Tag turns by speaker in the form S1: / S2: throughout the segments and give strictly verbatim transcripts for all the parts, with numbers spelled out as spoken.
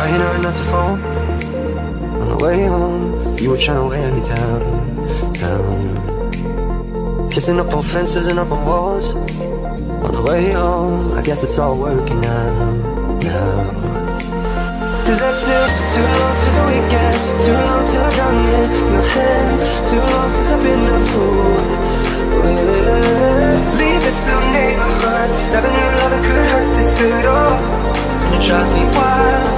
S1: trying hard not to fall. On the way home, you were trying to wear me down, down. Kissing up on fences and up on walls. On the way home, I guess it's all working out now. Cause there's still too long to the weekend, too long till I'm down in your hands, too long since I've been a fool. Leave this little neighborhood, never knew loving could hurt this good, oh. And it drives me wild,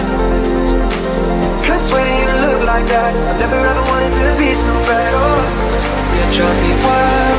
S1: cause when you look like that, I've never ever wanted to be so bad, oh. Yeah, it drives me wild.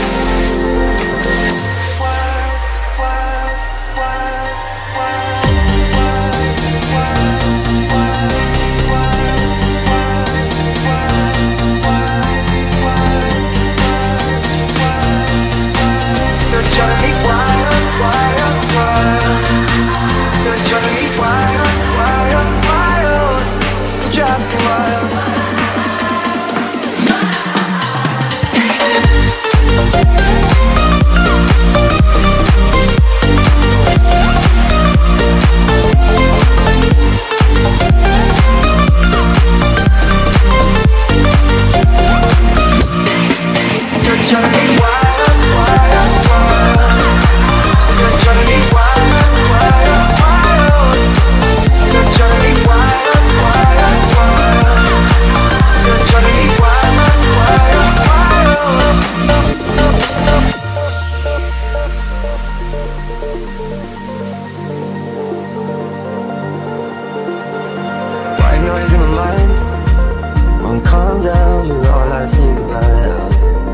S1: Noise in my mind, won't calm down, you're all I think about.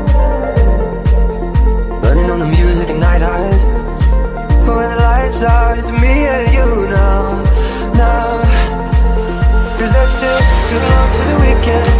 S1: Running on the music and night highs, but when the lights out, it's me and you now, now. Cause there's still too long to the weekend,